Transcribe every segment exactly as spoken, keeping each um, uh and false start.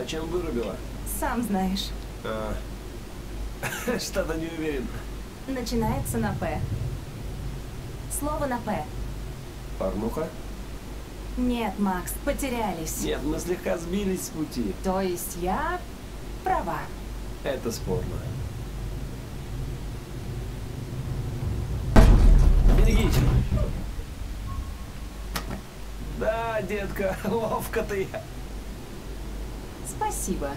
Зачем вырубила? Сам знаешь. А, что-то не уверен. Начинается на «П». Слово на «П». Порнуха? Нет, Макс, потерялись. Нет, мы слегка сбились с пути. То есть я права. Это спорно. Берегись. Да, детка, ловко ты. Спасибо.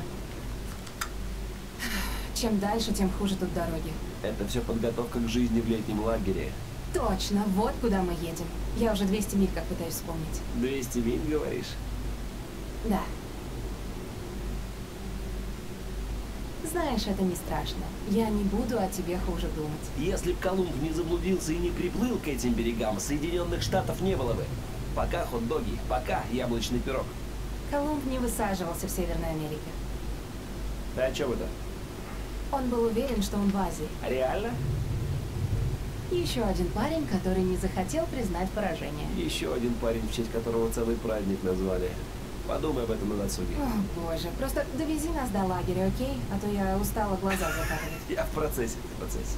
Чем дальше, тем хуже тут дороги. Это все подготовка к жизни в летнем лагере. Точно, вот куда мы едем. Я уже двести миль как пытаюсь вспомнить. двести миль, говоришь? Да. Знаешь, это не страшно. Я не буду о тебе хуже думать. Если б Колумб не заблудился и не приплыл к этим берегам, Соединенных Штатов не было бы. Пока хот-доги, пока яблочный пирог. Колумб не высаживался в Северной Америке. Да о чем это? Он был уверен, что он в Азии. Реально? Еще один парень, который не захотел признать поражение. Еще один парень, в честь которого целый праздник назвали. Подумай об этом на досуге. О, боже. Просто довези нас до лагеря, окей? А то я устала глаза закатывать. Я в процессе, в процессе.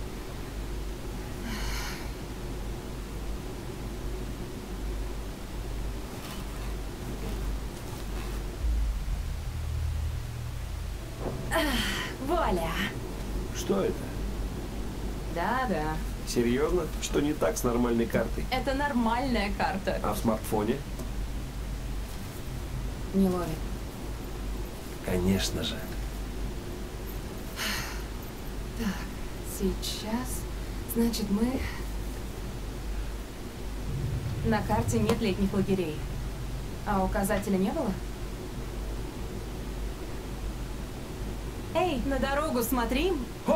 Вуаля! Что это? Да-да. Серьезно? Что не так с нормальной картой? Это нормальная карта. А в смартфоне? Не ловит. Конечно же. Так, сейчас... Значит, мы... На карте нет летних лагерей. А указателя не было? Эй, на дорогу смотри! Хо!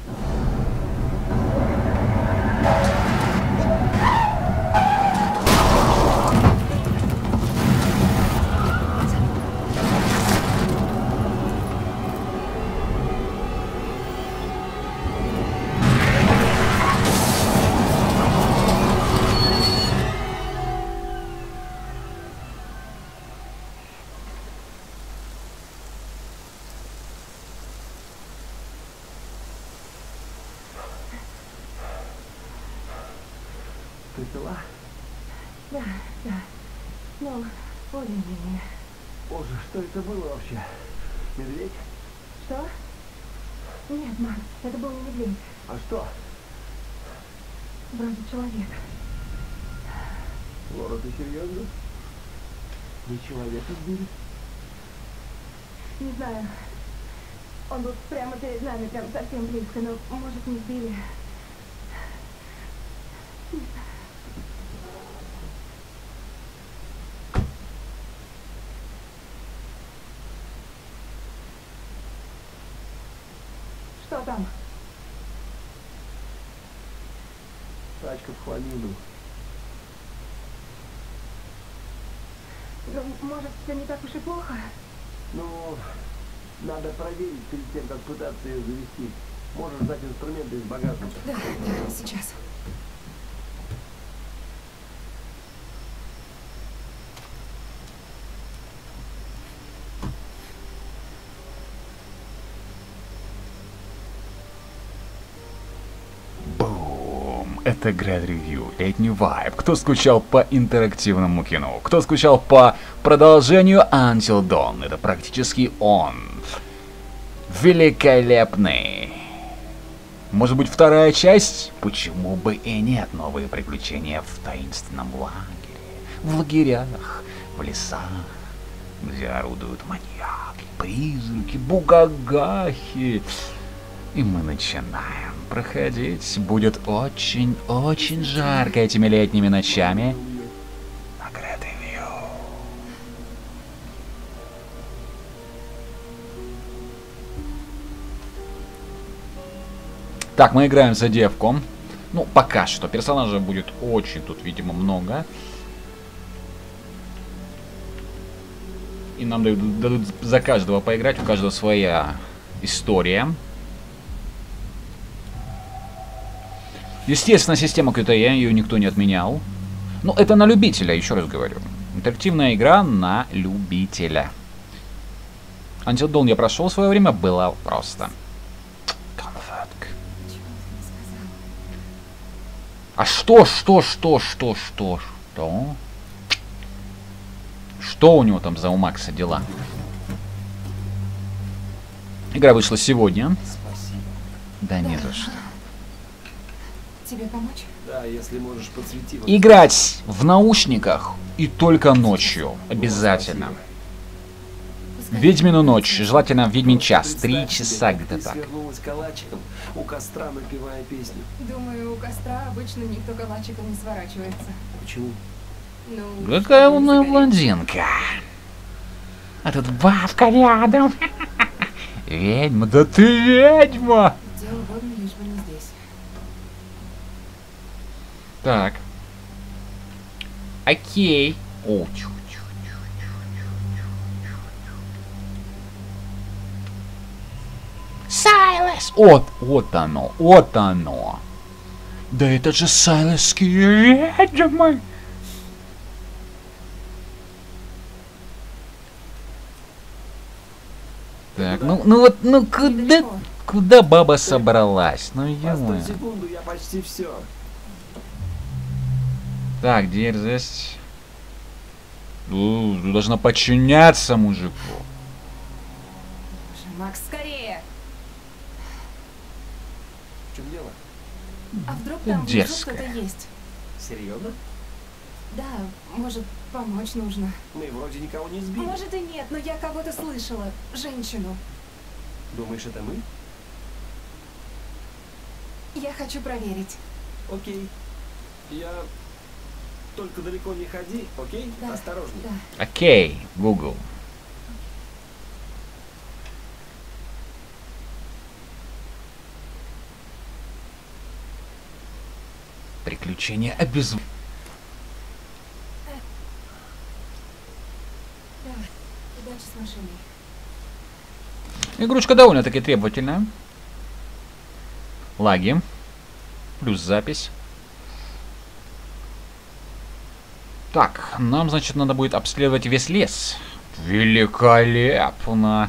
Ты пила? Да, да. Ну, более-менее. Боже, что это было вообще? Медведь? Что? Нет, Макс, это был не медведь. А что? Вроде человек. Лора, ты серьезно? Не человека сбили? Не знаю. Он был прямо перед нами, прям совсем близко, но, может, не сбили. Не знаю. Что там? Тачка в хламину. Ну, может, все не так уж и плохо? Ну, надо проверить перед тем, как пытаться ее завести. Можешь дать инструменты из багажника. Да, да, сейчас. Это Grad Review, летний вайб. Кто скучал по интерактивному кино? Кто скучал по продолжению Until Dawn? Это практически он. Великолепный. Может быть, вторая часть? Почему бы и нет? Новые приключения в таинственном лагере. В лагерях, в лесах, где орудуют маньяки, призраки, бугагахи. И мы начинаем проходить. Будет очень-очень жарко этими летними ночами. На Grad Review. Так, мы играем за девку. Ну, пока что. Персонажей будет очень тут, видимо, много. И нам дадут, дадут за каждого поиграть. У каждого своя история. Естественно, система кью ти и, ее никто не отменял. Ну, это на любителя, еще раз говорю. Интерактивная игра на любителя. Until Dawn я прошел в свое время, было просто. Конфетка. А что, что, что, что, что, что? Что у него там за у Макса дела? Игра вышла сегодня. Спасибо. Да не за что. Тебе помочь? Да, если можешь, подсвети. вот Играть в наушниках и только ночью. Обязательно. Ведьмину ночь, желательно в Ведьмин час. Три Представь часа себе, как где-то ты так. свернулась калачиком у костра, напевая песню. Думаю, у костра обычно никто калачиком не сворачивается. Почему? Ну, Какая чтобы не умная загореть. блондинка. А тут бабка рядом. Ведьма, да ты ведьма! Где угодно, лишь бы не здесь. Так. Окей. О, чу, чу, чу, чу, чу. Сайлас! Вот, вот оно, вот оно. Да это же сайласские ведьмы. Так, ну, ну вот, ну куда, Недалеко. куда баба собралась? Ну Постой ё. секунду, я почти все. Так, дерзость. Ну, ты должна подчиняться мужику. Боже, Макс, скорее! В чем дело? А вдруг там внизу Дерзкая. кто-то есть? Серьезно? Да, может, помочь нужно. Мы вроде никого не сбили. Может и нет, но я кого-то слышала. Женщину. Думаешь, это мы? Я хочу проверить. Окей. Я... Только далеко не ходи, окей? Да. Осторожней. Да. Окей, Google. Приключения обез... Давай. Удачи с машиной. Игрушка довольно-таки требовательная. Лаги. Плюс запись. Так, нам, значит, надо будет обследовать весь лес. Великолепно.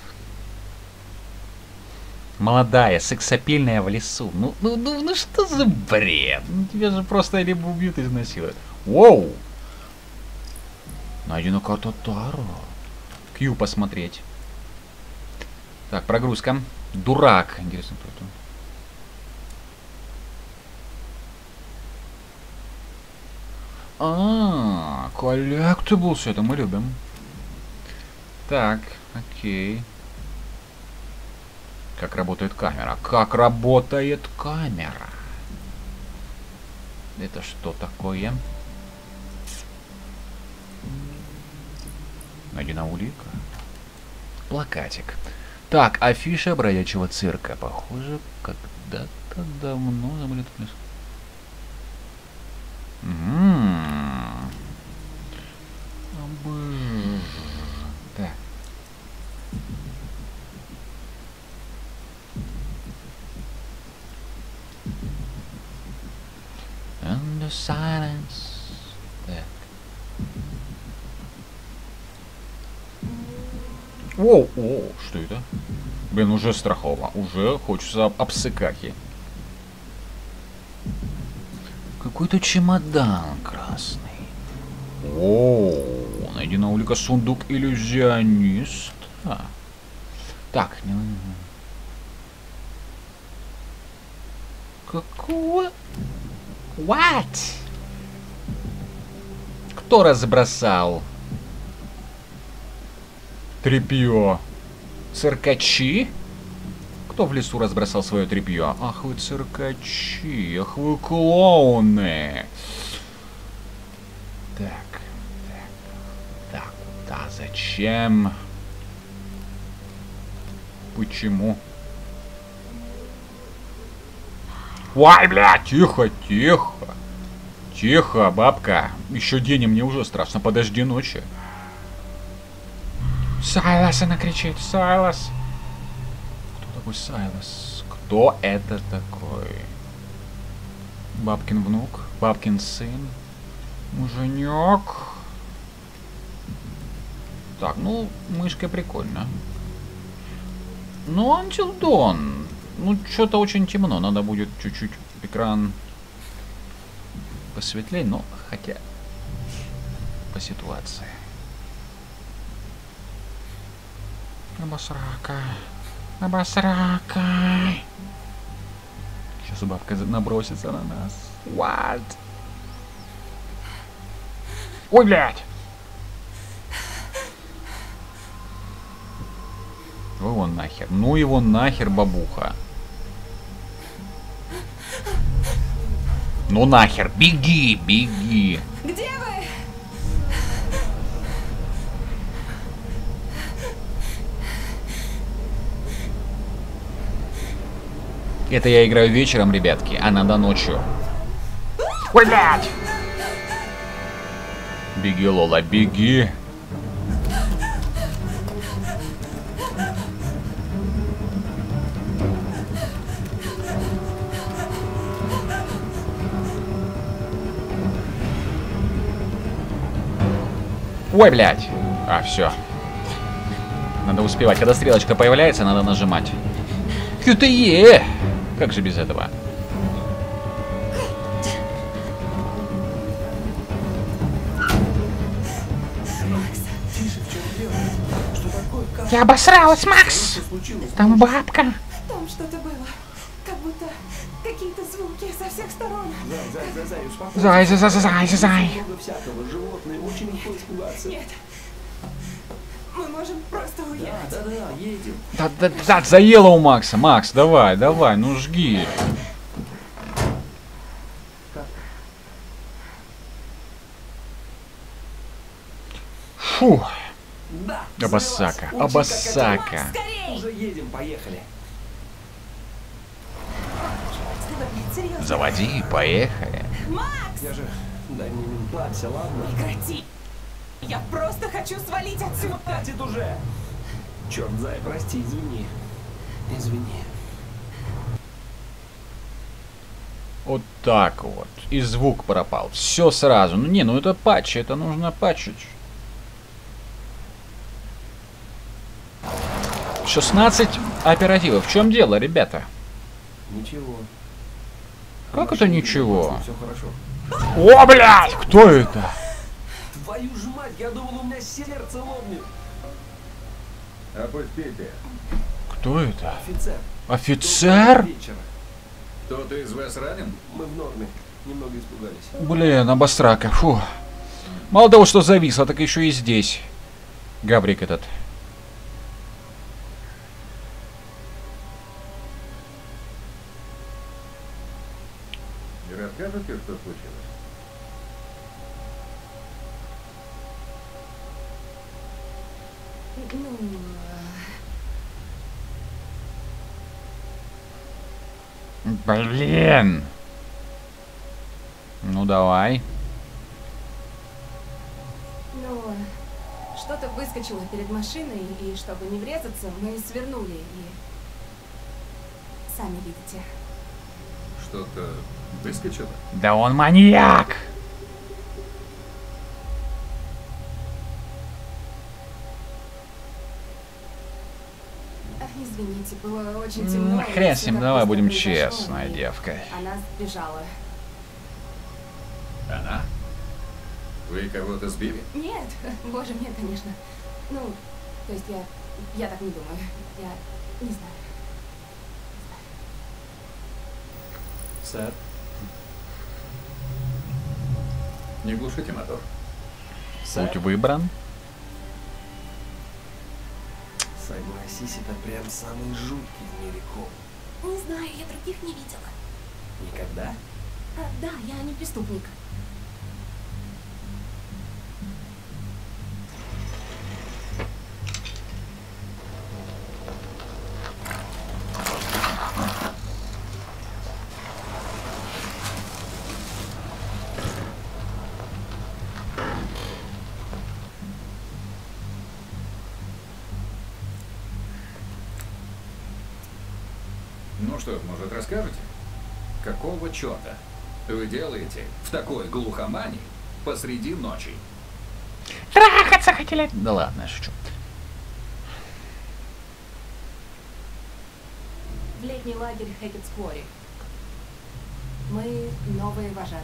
Молодая, сексапильная в лесу. Ну, ну, ну, ну что за бред? Ну, тебя же просто либо убьют, изнасилуют. Воу! Найдена карта Таро. Кью посмотреть. Так, прогрузка. Дурак. Интересно, кто это? А, коллектиблс, это мы любим. Так, окей. Как работает камера? Как работает камера? Это что такое? Найдена улика. Плакатик. Так, афиша бродячего цирка. Похоже, когда-то давно забыли этот лес. М-м-м. Обы- Так. And the silence. Так. О, о, что это? Блин, уже страхово. Уже хочется об- обсыкать. ей. Какой-то чемодан красный. О, найдена улика сундук иллюзиониста. Так, не... Какого? What? Кто разбросал тряпье? Циркачи? Кто в лесу разбросал свое тряпье? Ах вы циркачи, ах вы клоуны. Так, так, так, да, зачем? Почему? Ой, блядь, тихо, тихо. Тихо, бабка. Еще день, и мне уже страшно. Подожди ночи. Сайлас, она кричит. Сайлас. Кто такой Сайлас? Кто это такой? Бабкин внук? Бабкин сын? Муженек? Так, ну, мышка прикольно. Ну, Until Dawn. Ну, что-то очень темно. Надо будет чуть-чуть экран посветлее, но хотя по ситуации. Обосрака. Обосрака. Сейчас бабка набросится на нас. What? Ой, блядь! Ну его нахер. Ну его нахер, бабуха. Ну нахер. Беги, беги. Где вы? Это я играю вечером, ребятки, а надо ночью. Ой, блядь! Беги, Лола, беги. Ой, блядь. А, все. Надо успевать. Когда стрелочка появляется, надо нажимать. кью ти и! Как же без этого? Я обосралась, Макс! Там бабка. Там что-то было. Как будто какие-то звуки со всех сторон. Зай, зай, зай, зай, зай. Много всякого. Животные очень легко испугаться. Нет. Мы можем просто уехать. Да, да, да, едем. Да, да, да, заело у Макса. Макс, давай, давай, ну жги. Фу. Да, Обосака, завелась. Учи, обосака. как это. Скорей! Уже едем, поехали. Серьезно. Заводи, поехали. Макс! Я же... Дай мне минутаться, ладно? Прекрати. Я просто хочу свалить отсюда. Хватит уже! Черт, Зай, прости, извини. Извини. Вот так вот. И звук пропал. Все сразу. Ну не, ну это патч, это нужно патчить. шестнадцать оперативов. В чем дело, ребята? Ничего. Как это ничего? Все хорошо. О, блядь! Кто это? Твою ж мать, я думал, у меня сердце лопнет. Опустите. Кто это? Офицер. Офицер? Доброго вечера. Кто-то из вас ранен? Мы в норме. Немного испугались. Блин, обосрака. Фу. Мало того, что зависло, так еще и здесь. Гаврик этот. Не расскажете, что случилось? Ну, Блин. Ну давай. ну, что-то выскочило перед машиной, и чтобы не врезаться, мы свернули, и... Сами видите. Что-то выскочило? Да он маньяк. Ах, извините, было очень темно. Ну, и хрен с всё ним, так давай быстро будем произошло, честной и девкой. Она сбежала. Она? Вы кого-то сбили? Нет, боже, нет, конечно. Ну, то есть я... Я так не думаю. Я не знаю. Сэр, Не глушите мотор. сэр. Путь выбран. Согласись, это прям самый жуткий в мире ком. Не знаю, я других не видела. Никогда? А, да, я не преступник. Ну что, может, расскажете? Какого черта вы делаете в такой глухомане посреди ночи? Трахаться хотели. Да ладно, я шучу. в летний лагерь Хэкетс-Квори. Мы новые вожатые.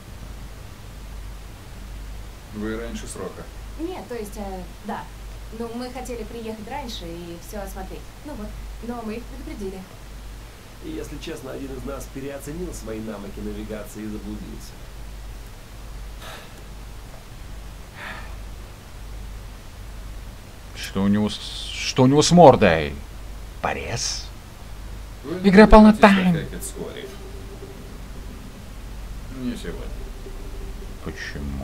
Вы раньше срока. Нет, то есть, э, да. Ну, мы хотели приехать раньше и все осмотреть. Ну вот, но мы их предупредили. И если честно, один из нас переоценил свои навыки навигации и заблудился. Что у него с... Что у него с мордой? Порез? Вы Игра полна наберетесь тайн. на Хэкетс-Квори? Не сегодня. Почему?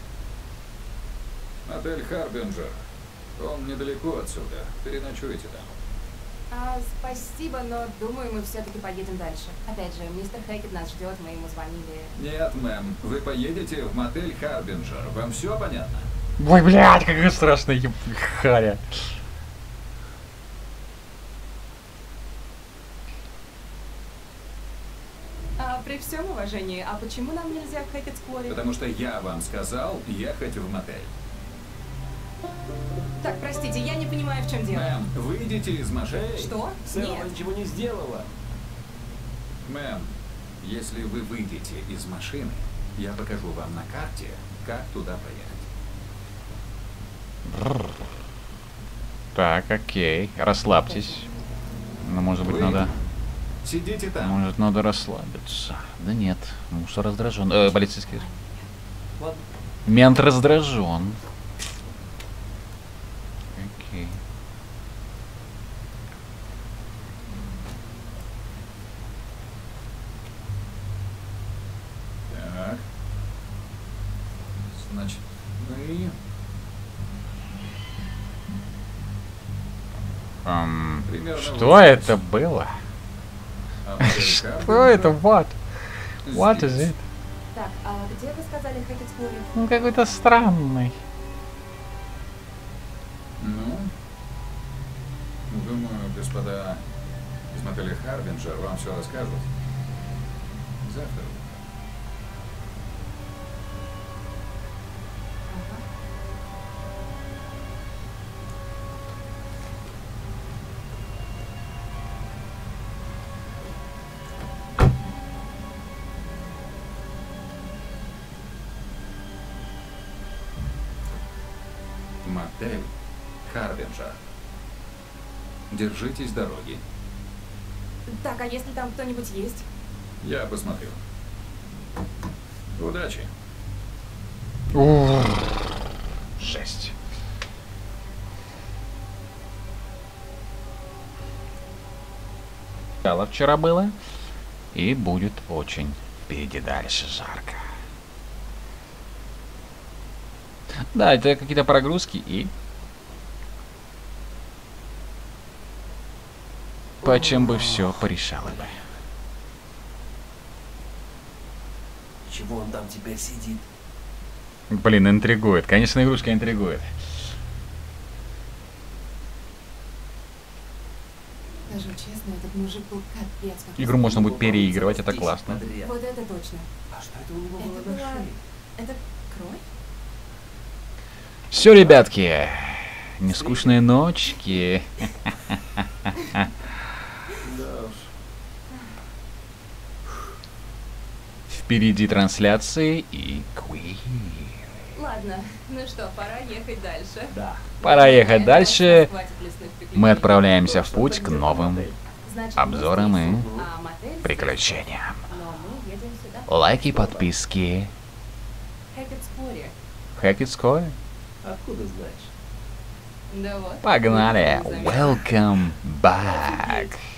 Отель Харбинджер. Он недалеко отсюда. Переночуете там. А, спасибо, но думаю, мы все-таки поедем дальше. Опять же, мистер Хэкет нас ждет, мы ему звонили. Нет, мэм. Вы поедете в мотель Харбинджер. Вам все понятно? Ой, блядь, какая страшная еб... харя. А, при всем уважении, а почему нам нельзя в Хэкетс-Квори? Потому что я вам сказал ехать в мотель. Так, простите, я не понимаю, в чем дело. Мэм, выйдите из машины. Эй, Что? Сэма Нет. ничего не сделала. Мэм, если вы выйдете из машины, я покажу вам на карте, как туда поехать. Так, окей. Расслабьтесь. Ну, может быть, Вы надо... Сидите там. Может, надо расслабиться. Да нет, муж раздражен. Э, полицейский. Ладно. Мент раздражен. Окей. Так. Значит, вы... Эм, Примерно что вот это было? А мотель Что Харбинджер это? What? What is здесь. it? Так, а где вы сказали Хэкетс-Квори? Ну, какой-то странный. Ну, думаю, господа из мотеля Харбинджер вам все расскажут. Завтра. Ага. Мотель Харбинджер. Держитесь дороги. Так, а если там кто-нибудь есть? Я посмотрю. Удачи. Жесть. Стало вчера было. И будет очень впереди дальше жарко. Да, это какие-то прогрузки и... По чем бы все порешало бы. Чего он там теперь сидит? Блин, интригует. Конечно, игрушка интригует. Скажу честно, этот мужик был капец. как Игру можно будет Его переигрывать, это десять классно. подряд. Вот это точно. А что это у него Это было было... на шее? Это кровь? Все, ребятки. Нескучные ночки. Да уж. Впереди трансляции и квиз. Ладно, ну что, пора ехать дальше. Да. Пора ехать Думаю, дальше. хватит лесных приключений. Мы отправляемся в Точно путь так к где-то новым мотель. Значит, обзорам мы и здесь, а мотель здесь. приключениям. Но мы едем сюда. Лайки, подписки. Хэкетс-Квори. Хэкетс-Квори. Откуда знаешь? Да вот. Погнали. Никто не заметил. Welcome back.